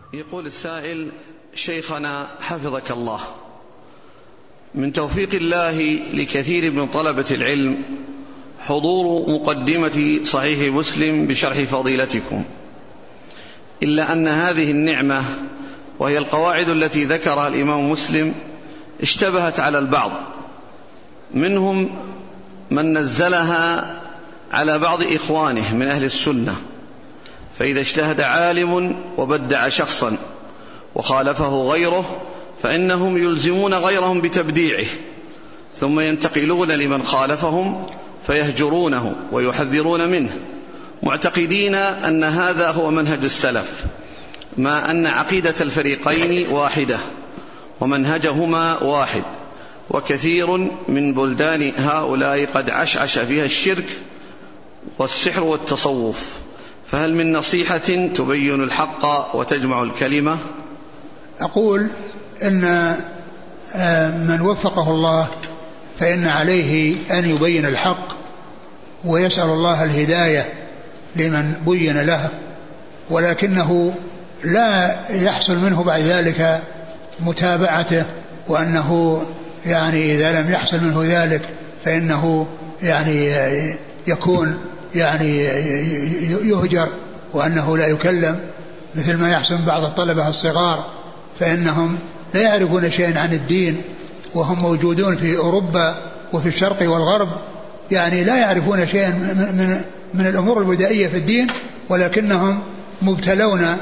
يقول السائل: شيخنا حفظك الله، من توفيق الله لكثير من طلبة العلم حضور مقدمة صحيح مسلم بشرح فضيلتكم، إلا أن هذه النعمة وهي القواعد التي ذكرها الإمام مسلم اشتبهت على البعض، منهم من نزلها على بعض إخوانه من أهل السنة، فإذا اجتهد عالم وبدع شخصا وخالفه غيره فإنهم يلزمون غيرهم بتبديعه، ثم ينتقلون لمن خالفهم فيهجرونه ويحذرون منه، معتقدين أن هذا هو منهج السلف، ما أن عقيدة الفريقين واحدة ومنهجهما واحد، وكثير من بلدان هؤلاء قد عشعش فيها الشرك والسحر والتصوف، فهل من نصيحة تبين الحق وتجمع الكلمة؟ أقول إن من وفقه الله فإن عليه أن يبين الحق ويسأل الله الهداية لمن بين له، ولكنه لا يحصل منه بعد ذلك متابعته، وأنه يعني إذا لم يحصل منه ذلك فإنه يعني يكون يعني يهجر، وأنه لا يكلم، مثل ما يحصل بعض الطلبة الصغار فإنهم لا يعرفون شيئا عن الدين وهم موجودون في أوروبا وفي الشرق والغرب، يعني لا يعرفون شيئا من الأمور البدائية في الدين، ولكنهم مبتلون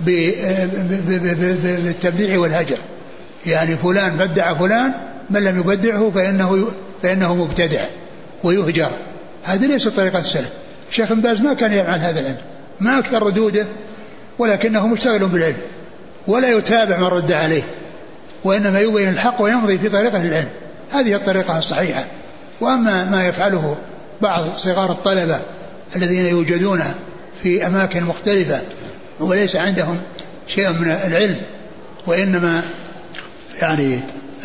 بالتبديع والهجر، يعني فلان بدع فلان، من لم يبدعه فإنه مبتدع ويهجر. هذه ليست طريقة السلف. الشيخ بن باز ما كان يفعل هذا العلم، ما أكثر ردوده، ولكنه مشتغل بالعلم ولا يتابع من رد عليه، وإنما يبين الحق ويمضي في طريقة العلم، هذه الطريقة الصحيحة. وأما ما يفعله بعض صغار الطلبة الذين يوجدون في أماكن مختلفة وليس عندهم شيء من العلم، وإنما يعني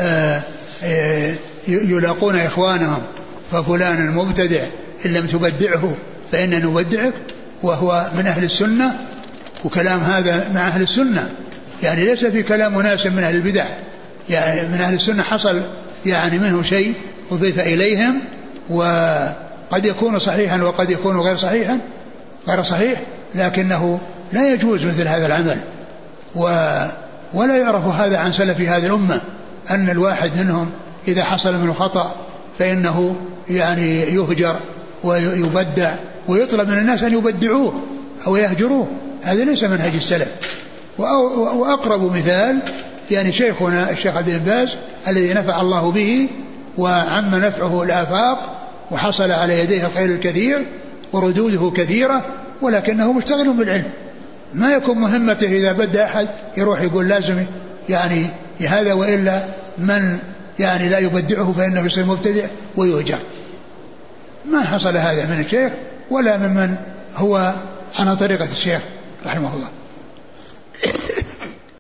يلاقون إخوانهم، ففلان مبتدع إن لم تبدعه فإننا نبدعك، وهو من أهل السنة، وكلام هذا مع أهل السنة، يعني ليس في كلام مناسب من أهل البدع، يعني من أهل السنة حصل يعني منه شيء أضيف إليهم، وقد يكون صحيحا وقد يكون غير صحيح، لكنه لا يجوز مثل هذا العمل، ولا يعرف هذا عن سلف هذه الأمة، أن الواحد منهم إذا حصل منه خطأ فإنه يعني يهجر ويبدع، ويطلب من الناس أن يبدعوه أو يهجروه، هذا ليس منهج السلف. وأقرب مثال يعني شيخنا الشيخ عبد العزيز بن باز الذي نفع الله به وعم نفعه الآفاق وحصل على يديه الخير الكثير وردوده كثيرة، ولكنه مشتغل بالعلم، ما يكون مهمته إذا بدأ أحد يروح يقول لازم يعني هذا، وإلا من يعني لا يبدعه فإنه يصير مبتدع ويهجر. ما حصل هذا من الشيخ ولا ممن هو على طريقة الشيخ رحمه الله.